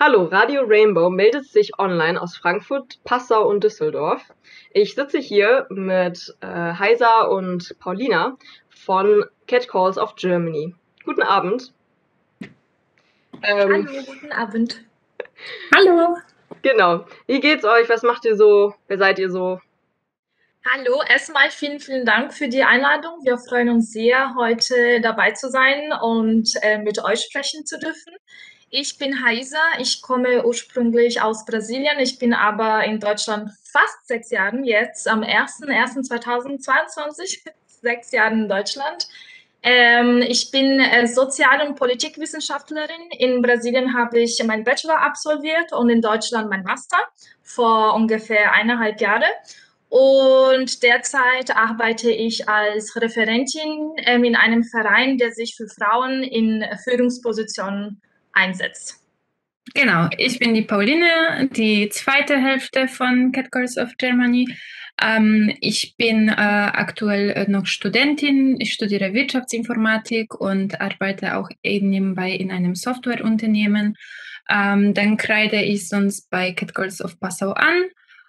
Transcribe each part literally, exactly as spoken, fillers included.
Hallo, Radio Rainbow meldet sich online aus Frankfurt, Passau und Düsseldorf. Ich sitze hier mit äh, Heisa und Paulina von Catcalls of Germany. Guten Abend. Ähm, Hallo, guten Abend. Hallo. genau. Wie geht's euch? Was macht ihr so? Wer seid ihr so? Hallo, erstmal vielen, vielen Dank für die Einladung. Wir freuen uns sehr, heute dabei zu sein und äh, mit euch sprechen zu dürfen. Ich bin Haisa, ich komme ursprünglich aus Brasilien. Ich bin aber in Deutschland fast sechs Jahren jetzt, am ersten ersten zweitausendzweiundzwanzig, sechs Jahre in Deutschland. Ähm, ich bin äh, Sozial- und Politikwissenschaftlerin. In Brasilien habe ich meinen Bachelor absolviert und in Deutschland meinen Master vor ungefähr eineinhalb Jahren. Und derzeit arbeite ich als Referentin ähm, in einem Verein, der sich für Frauen in Führungspositionen einsetzt. Genau, ich bin die Pauline, die zweite Hälfte von Catcalls of Germany. Ähm, ich bin äh, aktuell noch Studentin, ich studiere Wirtschaftsinformatik und arbeite auch eben nebenbei in einem Softwareunternehmen. Ähm, dann kreide ich sonst bei Catcalls of Passau an.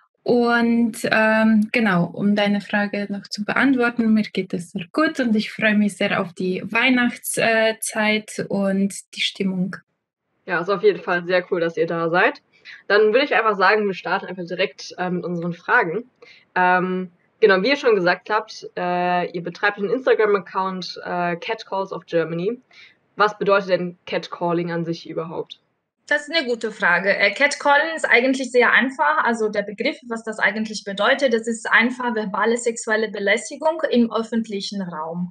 Und ähm, genau, um deine Frage noch zu beantworten, mir geht es sehr gut und ich freue mich sehr auf die Weihnachtszeit und die Stimmung. Ja, ist auf jeden Fall sehr cool, dass ihr da seid. Dann würde ich einfach sagen, wir starten einfach direkt äh, mit unseren Fragen. Ähm, genau, wie ihr schon gesagt habt, äh, ihr betreibt einen Instagram-Account äh, Catcalls of Germany. Was bedeutet denn Catcalling an sich überhaupt? Das ist eine gute Frage. Äh, Catcalling ist eigentlich sehr einfach. Also der Begriff, was das eigentlich bedeutet, das ist einfach verbale sexuelle Belästigung im öffentlichen Raum.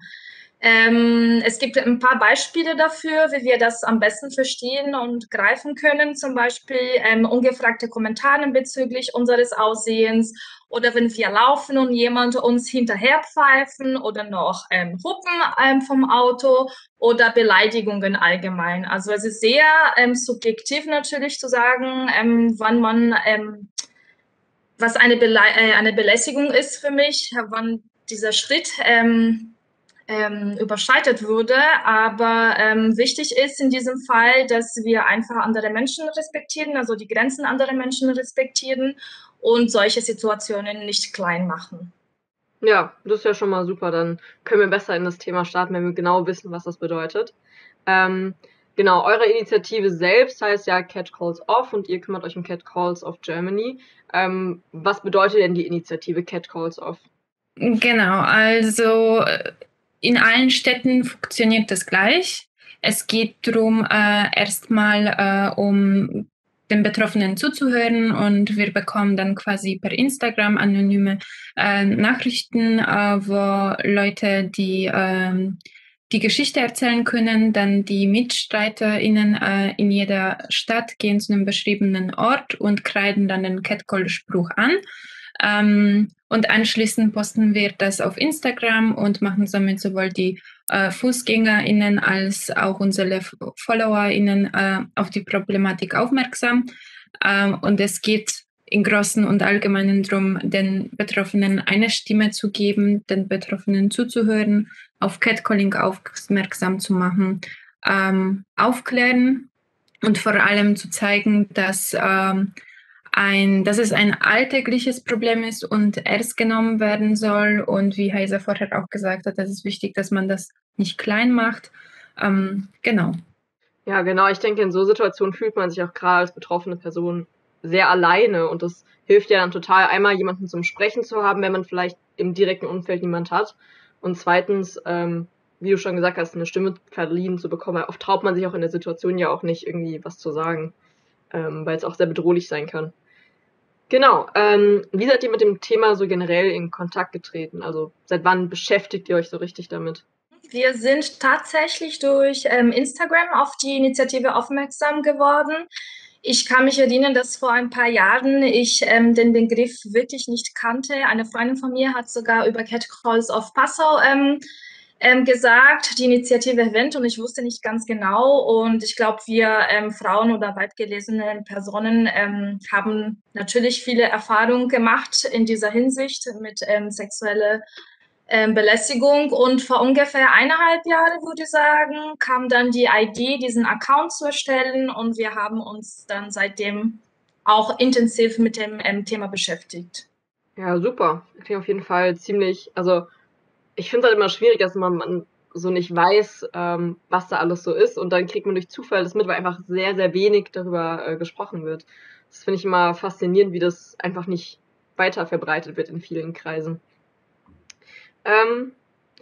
Ähm, es gibt ein paar Beispiele dafür, wie wir das am besten verstehen und greifen können. Zum Beispiel ähm, ungefragte Kommentare bezüglich unseres Aussehens oder wenn wir laufen und jemand uns hinterher pfeifen oder noch ähm, Hupen ähm, vom Auto oder Beleidigungen allgemein. Also es ist sehr ähm, subjektiv natürlich zu sagen, ähm, wann man, ähm, was eine, Bele äh, eine Belästigung ist für mich, wann dieser Schritt ähm, ähm, überschreitet wurde. Aber ähm, wichtig ist in diesem Fall, dass wir einfach andere Menschen respektieren, also die Grenzen anderer Menschen respektieren und solche Situationen nicht klein machen. Ja, das ist ja schon mal super. Dann können wir besser in das Thema starten, wenn wir genau wissen, was das bedeutet. Ähm, genau, eure Initiative selbst heißt ja Catcalls Off und ihr kümmert euch um Catcalls of Germany. Ähm, was bedeutet denn die Initiative Catcalls Off? Genau, also in allen Städten funktioniert das gleich. Es geht darum, äh, erstmal äh, um den Betroffenen zuzuhören und wir bekommen dann quasi per Instagram anonyme äh, Nachrichten, äh, wo Leute, die ähm, die Geschichte erzählen können, dann die MitstreiterInnen äh, in jeder Stadt gehen zu einem beschriebenen Ort und kreiden dann den Catcall-Spruch an. Ähm, und anschließend posten wir das auf Instagram und machen somit sowohl die äh, FußgängerInnen als auch unsere FollowerInnen äh, auf die Problematik aufmerksam. Ähm, und es geht im Großen und Allgemeinen darum, den Betroffenen eine Stimme zu geben, den Betroffenen zuzuhören, auf Catcalling aufmerksam zu machen, ähm, aufklären und vor allem zu zeigen, dass ähm, ein, dass es ein alltägliches Problem ist und ernst genommen werden soll. Und wie Heisa vorher auch gesagt hat, es ist wichtig, dass man das nicht klein macht. Ähm, genau. Ja, genau. Ich denke, in so Situationen fühlt man sich auch gerade als betroffene Person sehr alleine und das hilft ja dann total, einmal jemanden zum Sprechen zu haben, wenn man vielleicht im direkten Umfeld niemand hat und zweitens, ähm, wie du schon gesagt hast, eine Stimme verliehen zu bekommen. Weil oft traut man sich auch in der Situation ja auch nicht, irgendwie was zu sagen, ähm, weil es auch sehr bedrohlich sein kann. Genau. Ähm, wie seid ihr mit dem Thema so generell in Kontakt getreten? Also seit wann beschäftigt ihr euch so richtig damit? Wir sind tatsächlich durch ähm, Instagram auf die Initiative aufmerksam geworden. Ich kann mich erinnern, dass vor ein paar Jahren ich ähm, den Begriff wirklich nicht kannte. Eine Freundin von mir hat sogar über Catcalls of Passau ähm, ähm, gesagt, die Initiative erwähnt und ich wusste nicht ganz genau. Und ich glaube, wir ähm, Frauen oder weitgelesene Personen ähm, haben natürlich viele Erfahrungen gemacht in dieser Hinsicht mit ähm, sexueller ähm, Belästigung. Und vor ungefähr eineinhalb Jahren, würde ich sagen, kam dann die Idee, diesen Account zu erstellen. Und wir haben uns dann seitdem auch intensiv mit dem ähm, Thema beschäftigt. Ja, super. Klingt auf jeden Fall ziemlich, also ich finde es halt immer schwierig, dass man, man so nicht weiß, ähm, was da alles so ist und dann kriegt man durch Zufall das mit, weil einfach sehr, sehr wenig darüber äh, gesprochen wird. Das finde ich immer faszinierend, wie das einfach nicht weiter verbreitet wird in vielen Kreisen. Ähm,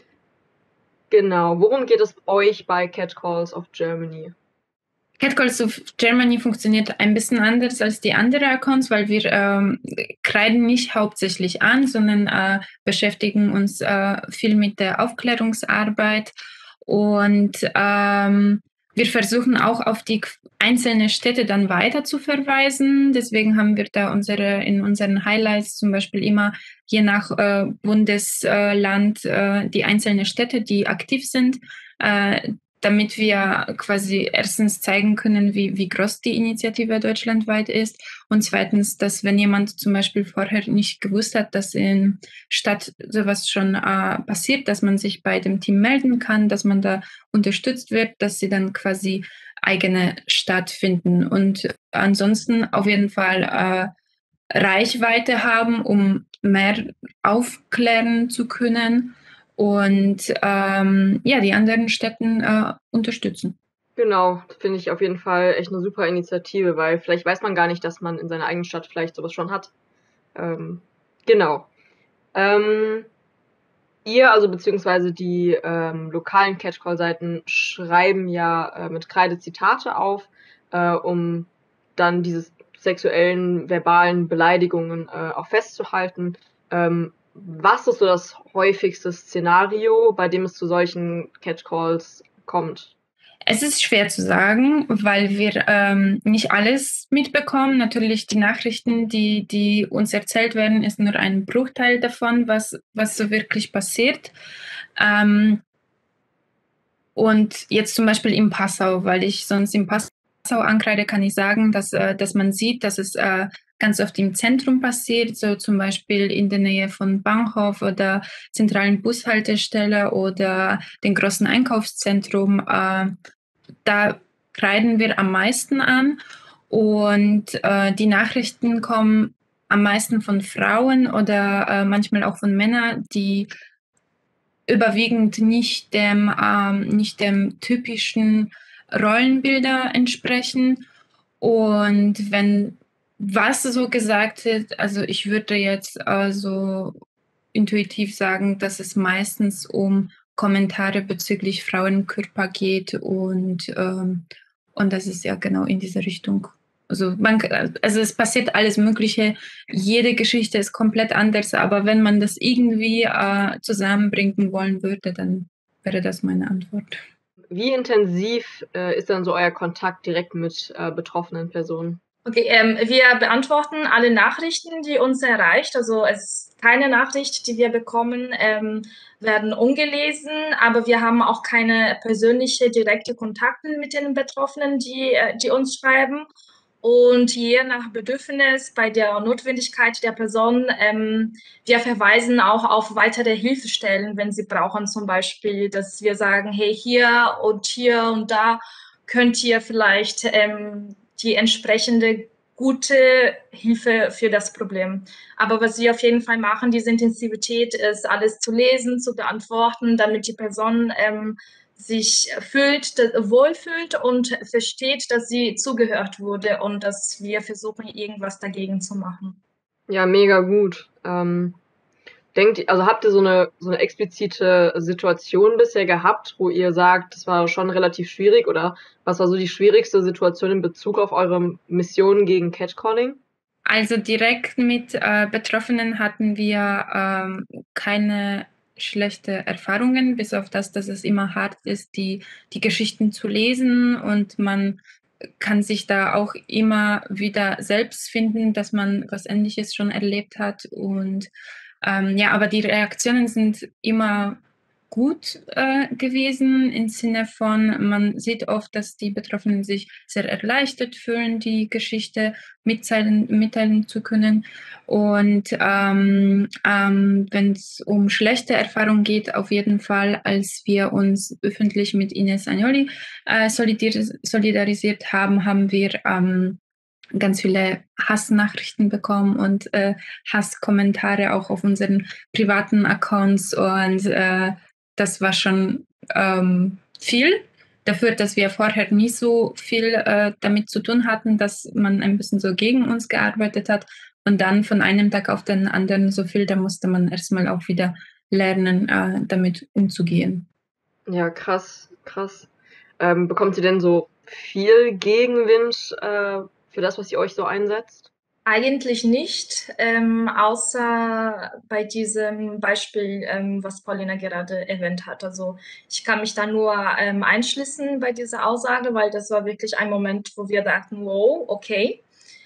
genau. Worum geht es euch bei Catcalls of Germany? Catcalls of Germany funktioniert ein bisschen anders als die anderen Accounts, weil wir ähm, kreiden nicht hauptsächlich an, sondern äh, beschäftigen uns äh, viel mit der Aufklärungsarbeit und ähm, wir versuchen auch auf die einzelnen Städte dann weiter zu verweisen. Deswegen haben wir da unsere, in unseren Highlights zum Beispiel immer je nach äh, Bundesland äh, die einzelnen Städte, die aktiv sind, äh, damit wir quasi erstens zeigen können, wie, wie groß die Initiative deutschlandweit ist und zweitens, dass wenn jemand zum Beispiel vorher nicht gewusst hat, dass in Stadt sowas schon äh, passiert, dass man sich bei dem Team melden kann, dass man da unterstützt wird, dass sie dann quasi eigene Stadt finden und ansonsten auf jeden Fall äh, Reichweite haben, um mehr aufklären zu können und ähm, ja, die anderen Städten äh, unterstützen. Genau, das finde ich auf jeden Fall echt eine super Initiative, weil vielleicht weiß man gar nicht, dass man in seiner eigenen Stadt vielleicht sowas schon hat. Ähm, genau. Ähm, ihr, also beziehungsweise die ähm, lokalen Catchcall-Seiten schreiben ja äh, mit Kreide Zitate auf, äh, um dann diese sexuellen, verbalen Beleidigungen äh, auch festzuhalten. Ähm, was ist so das häufigste Szenario, bei dem es zu solchen Catchcalls kommt? Es ist schwer zu sagen, weil wir ähm, nicht alles mitbekommen. Natürlich die Nachrichten, die, die uns erzählt werden, ist nur ein Bruchteil davon, was, was so wirklich passiert. Ähm, und jetzt zum Beispiel in Passau, weil ich sonst in Passau ankreide, kann ich sagen, dass, äh, dass man sieht, dass es äh, ganz oft im Zentrum passiert, so zum Beispiel in der Nähe von Bahnhof oder zentralen Bushaltestelle oder den großen Einkaufszentrum. Äh, da kreiden wir am meisten an und äh, die Nachrichten kommen am meisten von Frauen oder äh, manchmal auch von Männern, die überwiegend nicht dem, ähm, nicht dem typischen Rollenbilder entsprechen. Und wenn was so gesagt wird, also ich würde jetzt also intuitiv sagen, dass es meistens um Kommentare bezüglich Frauenkörper geht und, ähm, und das ist ja genau in diese Richtung. Also, man, also es passiert alles Mögliche, jede Geschichte ist komplett anders, aber wenn man das irgendwie äh, zusammenbringen wollen würde, dann wäre das meine Antwort. Wie intensiv äh, ist dann so euer Kontakt direkt mit äh, betroffenen Personen? Okay, ähm, wir beantworten alle Nachrichten, die uns erreicht. Also es ist keine Nachricht, die wir bekommen, ähm, werden ungelesen, aber wir haben auch keine persönliche, direkte Kontakte mit den Betroffenen, die, äh, die uns schreiben. Und je nach Bedürfnis, bei der Notwendigkeit der Person, ähm, wir verweisen auch auf weitere Hilfestellen, wenn sie brauchen, zum Beispiel, dass wir sagen, hey, hier und hier und da könnt ihr vielleicht ähm, die entsprechende gute Hilfe für das Problem. Aber was wir auf jeden Fall machen, diese Intensivität ist, alles zu lesen, zu beantworten, damit die Person ähm, sich fühlt, wohlfühlt und versteht, dass sie zugehört wurde und dass wir versuchen, irgendwas dagegen zu machen. Ja, mega gut. Ähm, denkt, also habt ihr so eine, so eine explizite Situation bisher gehabt, wo ihr sagt, das war schon relativ schwierig oder was war so die schwierigste Situation in Bezug auf eure Mission gegen Catcalling? Also direkt mit äh, Betroffenen hatten wir ähm, keine schlechte Erfahrungen, bis auf das, dass es immer hart ist, die, die Geschichten zu lesen und man kann sich da auch immer wieder selbst finden, dass man was Ähnliches schon erlebt hat und ähm, ja, aber die Reaktionen sind immer gut äh, gewesen, im Sinne von, man sieht oft, dass die Betroffenen sich sehr erleichtert fühlen, die Geschichte mitteilen, mitteilen zu können. Und ähm, ähm, wenn es um schlechte Erfahrungen geht, auf jeden Fall, als wir uns öffentlich mit Ines Agnoli äh, solidaris- solidarisiert haben, haben wir ähm, ganz viele Hassnachrichten bekommen und äh, Hasskommentare auch auf unseren privaten Accounts und äh, das war schon ähm, viel dafür, dass wir vorher nie so viel äh, damit zu tun hatten, dass man ein bisschen so gegen uns gearbeitet hat und dann von einem Tag auf den anderen so viel, da musste man erstmal auch wieder lernen, äh, damit umzugehen. Ja, krass, krass. Ähm, bekommt ihr denn so viel Gegenwind äh, für das, was ihr euch so einsetzt? Eigentlich nicht, ähm, außer bei diesem Beispiel, ähm, was Paulina gerade erwähnt hat. Also ich kann mich da nur ähm, einschließen bei dieser Aussage, weil das war wirklich ein Moment, wo wir dachten, wow, okay.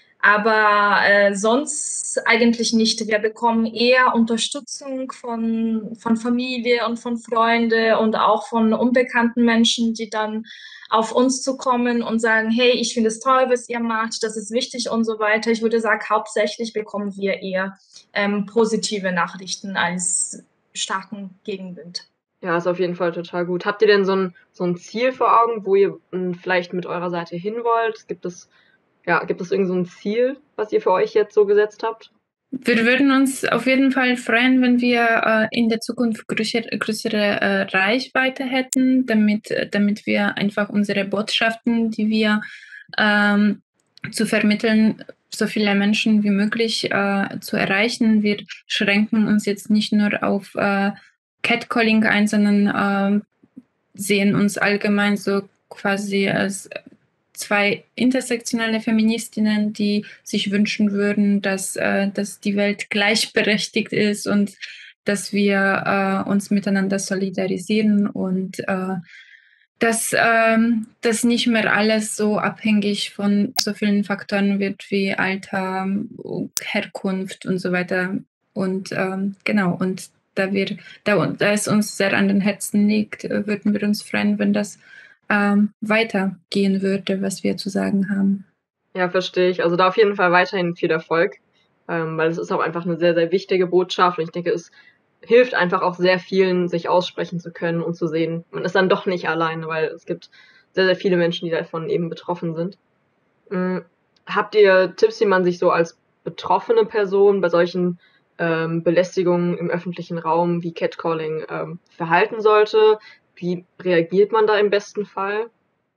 Aber äh, sonst eigentlich nicht. Wir bekommen eher Unterstützung von, von Familie und von Freunden und auch von unbekannten Menschen, die dann auf uns zukommen und sagen, hey, ich finde es toll, was ihr macht, das ist wichtig und so weiter. Ich würde sagen, hauptsächlich bekommen wir eher ähm, positive Nachrichten als starken Gegenwind. Ja, ist auf jeden Fall total gut. Habt ihr denn so ein, so ein Ziel vor Augen, wo ihr mh, vielleicht mit eurer Seite hin wollt? Gibt es, ja, gibt es irgend so ein Ziel, was ihr für euch jetzt so gesetzt habt? Wir würden uns auf jeden Fall freuen, wenn wir äh, in der Zukunft größere, größere äh, Reichweite hätten, damit, damit wir einfach unsere Botschaften, die wir ähm, zu vermitteln, so viele Menschen wie möglich äh, zu erreichen. Wir schränken uns jetzt nicht nur auf äh, Catcalling ein, sondern äh, sehen uns allgemein so quasi als zwei intersektionale Feministinnen, die sich wünschen würden, dass, äh, dass die Welt gleichberechtigt ist und dass wir äh, uns miteinander solidarisieren und äh, dass ähm, das nicht mehr alles so abhängig von so vielen Faktoren wird wie Alter, Herkunft und so weiter. Und ähm, genau, und da wir, da, da es uns sehr an den Herzen liegt, äh, würden wir uns freuen, wenn das ähm, weitergehen würde, was wir zu sagen haben. Ja, verstehe ich. Also da auf jeden Fall weiterhin viel Erfolg, ähm, weil es ist auch einfach eine sehr, sehr wichtige Botschaft und ich denke, es hilft einfach auch sehr vielen, sich aussprechen zu können und zu sehen, man ist dann doch nicht alleine, weil es gibt sehr, sehr viele Menschen, die davon eben betroffen sind. Mhm. Habt ihr Tipps, wie man sich so als betroffene Person bei solchen ähm, Belästigungen im öffentlichen Raum wie Catcalling ähm, verhalten sollte? Wie reagiert man da im besten Fall?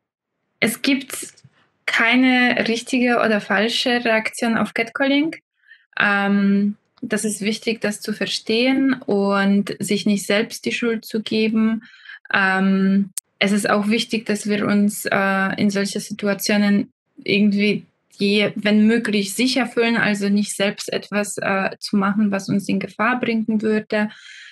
Es gibt keine richtige oder falsche Reaktion auf Catcalling. Ähm, das ist wichtig, das zu verstehen und sich nicht selbst die Schuld zu geben. Ähm, es ist auch wichtig, dass wir uns äh, in solchen Situationen irgendwie, je, wenn möglich, sicher fühlen, also nicht selbst etwas äh, zu machen, was uns in Gefahr bringen würde.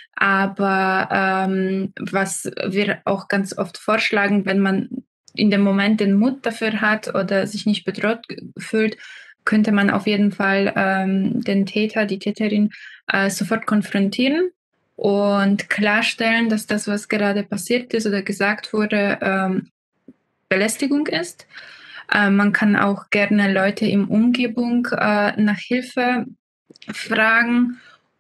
Aber ähm, was wir auch ganz oft vorschlagen, wenn man in dem Moment den Mut dafür hat oder sich nicht bedroht fühlt, könnte man auf jeden Fall ähm, den Täter, die Täterin äh, sofort konfrontieren und klarstellen, dass das, was gerade passiert ist oder gesagt wurde, ähm, Belästigung ist. Äh, man kann auch gerne Leute in Umgebung äh, nach Hilfe fragen.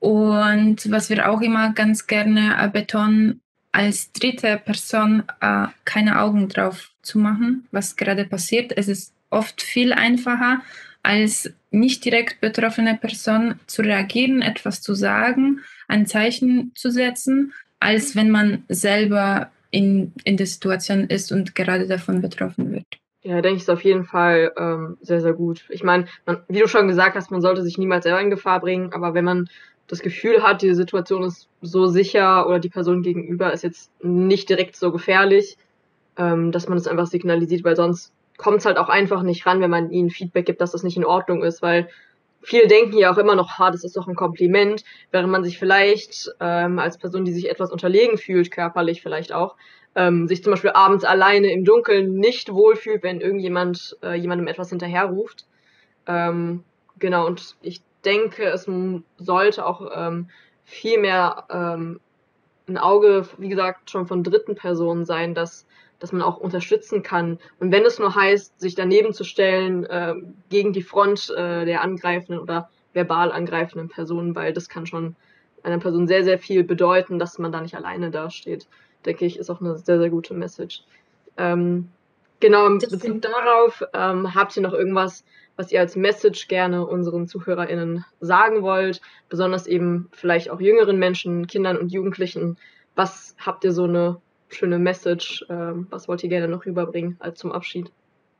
Und was wir auch immer ganz gerne äh, betonen, als dritte Person äh, keine Augen drauf zu machen, was gerade passiert. Es ist oft viel einfacher, als nicht direkt betroffene Person zu reagieren, etwas zu sagen, ein Zeichen zu setzen, als wenn man selber in, in der Situation ist und gerade davon betroffen wird. Ja, denke ich, ist auf jeden Fall ähm, sehr, sehr gut. Ich meine, man, wie du schon gesagt hast, man sollte sich niemals selber in Gefahr bringen, aber wenn man das Gefühl hat, die Situation ist so sicher oder die Person gegenüber ist jetzt nicht direkt so gefährlich, ähm, dass man es einfach signalisiert, weil sonst kommt es halt auch einfach nicht ran, wenn man ihnen Feedback gibt, dass das nicht in Ordnung ist, weil viele denken ja auch immer noch, ha, das ist doch ein Kompliment, während man sich vielleicht ähm, als Person, die sich etwas unterlegen fühlt, körperlich vielleicht auch, ähm, sich zum Beispiel abends alleine im Dunkeln nicht wohlfühlt, wenn irgendjemand äh, jemandem etwas hinterherruft. Ähm, genau, und ich denke, es sollte auch ähm, viel mehr ähm, ein Auge, wie gesagt, schon von dritten Personen sein, dass, dass man auch unterstützen kann. Und wenn es nur heißt, sich daneben zu stellen, äh, gegen die Front äh, der angreifenden oder verbal angreifenden Personen, weil das kann schon einer Person sehr, sehr viel bedeuten, dass man da nicht alleine dasteht, denke ich, ist auch eine sehr, sehr gute Message. Ähm, genau, in Bezug darauf, ähm, habt ihr noch irgendwas, was ihr als Message gerne unseren ZuhörerInnen sagen wollt, besonders eben vielleicht auch jüngeren Menschen, Kindern und Jugendlichen? Was habt ihr so eine schöne Message? Ähm, was wollt ihr gerne noch rüberbringen als zum Abschied?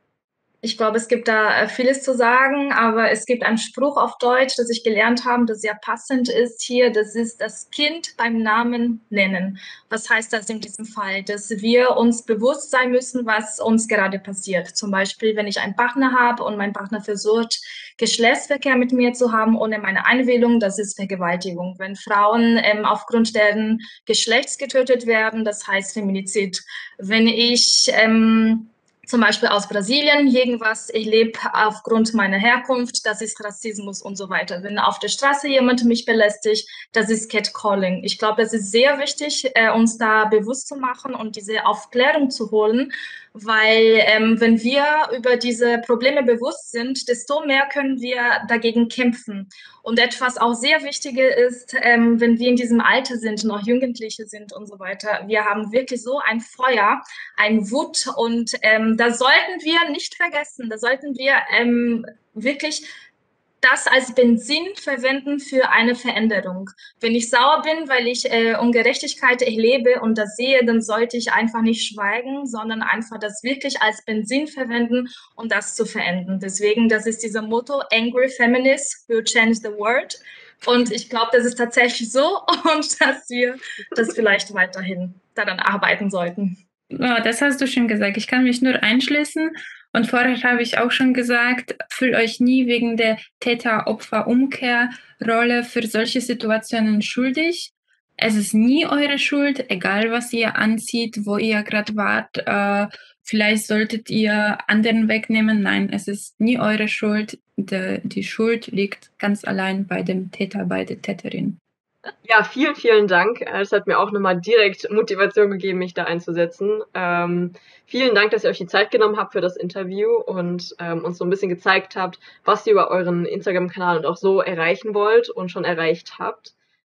Ich glaube, es gibt da vieles zu sagen, aber es gibt einen Spruch auf Deutsch, das ich gelernt habe, das sehr passend ist hier. Das ist das Kind beim Namen nennen. Was heißt das in diesem Fall? Dass wir uns bewusst sein müssen, was uns gerade passiert. Zum Beispiel, wenn ich einen Partner habe und mein Partner versucht, Geschlechtsverkehr mit mir zu haben ohne meine Einwilligung, das ist Vergewaltigung. Wenn Frauen ähm, aufgrund deren Geschlechts getötet werden, das heißt Feminizid. Wenn ich ähm, zum Beispiel aus Brasilien, irgendwas, ich lebe aufgrund meiner Herkunft, das ist Rassismus und so weiter. Wenn auf der Straße jemand mich belästigt, das ist Catcalling. Ich glaube, es ist sehr wichtig, äh, uns da bewusst zu machen und diese Aufklärung zu holen, weil ähm, wenn wir über diese Probleme bewusst sind, desto mehr können wir dagegen kämpfen. Und etwas auch sehr Wichtiges ist, ähm, wenn wir in diesem Alter sind, noch Jugendliche sind und so weiter, wir haben wirklich so ein Feuer, ein Wut und ähm, da sollten wir nicht vergessen, da sollten wir ähm, wirklich das als Benzin verwenden für eine Veränderung. Wenn ich sauer bin, weil ich äh, Ungerechtigkeit erlebe und das sehe, dann sollte ich einfach nicht schweigen, sondern einfach das wirklich als Benzin verwenden, um das zu verändern. Deswegen, das ist dieser Motto, Angry Feminists will change the world. Und ich glaube, das ist tatsächlich so und dass wir das vielleicht weiterhin daran arbeiten sollten. Ja, das hast du schon gesagt. Ich kann mich nur einschließen. Und vorher habe ich auch schon gesagt, fühlt euch nie wegen der Täter-Opfer-Umkehrrolle für solche Situationen schuldig. Es ist nie eure Schuld, egal was ihr anzieht, wo ihr gerade wart. Äh, vielleicht solltet ihr anderen wegnehmen. Nein, es ist nie eure Schuld. De, die Schuld liegt ganz allein bei dem Täter, bei der Täterin. Ja, vielen, vielen Dank. Es hat mir auch nochmal direkt Motivation gegeben, mich da einzusetzen. Ähm, vielen Dank, dass ihr euch die Zeit genommen habt für das Interview und ähm, uns so ein bisschen gezeigt habt, was ihr über euren Instagram-Kanal und auch so erreichen wollt und schon erreicht habt.